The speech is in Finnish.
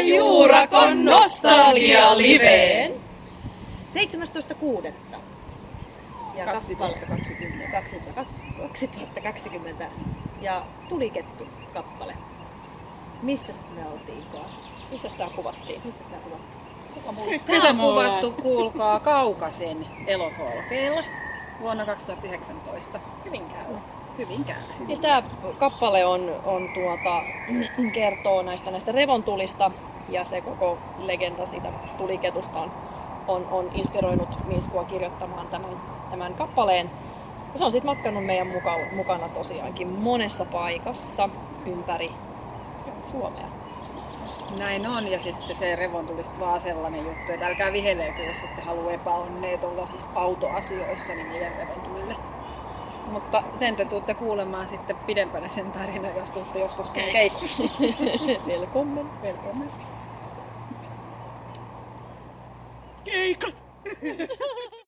Juurakon nostalgia liveen. 17.6. Ja 2020. 2020 ja Tulikettu kappale. Missäs me oltiinkaan? Missä sitä kuvattiin? Missä sitä kuvattiin? Tämä on kuvattu, kuulkaa, Kaukasen elofolkeilla vuonna 2019. Hyvinkäällä. Ja tämä kappale kertoo näistä revontulista ja se koko legenda siitä tuliketusta on inspiroinut Miskua kirjoittamaan tämän kappaleen. Ja se on sitten matkannut meidän mukana tosiaankin monessa paikassa ympäri Suomea. Näin on, ja sitten se revontulista vaan sellainen juttu, että älkää viheleekö, jos ette halua epäonnea siis autoasioissa, niin niiden revontulille. Mutta sen te tuutte kuulemaan sitten pidempänä sen tarinan, jos tuutte joskus keikolle. Velkommen. Keikat!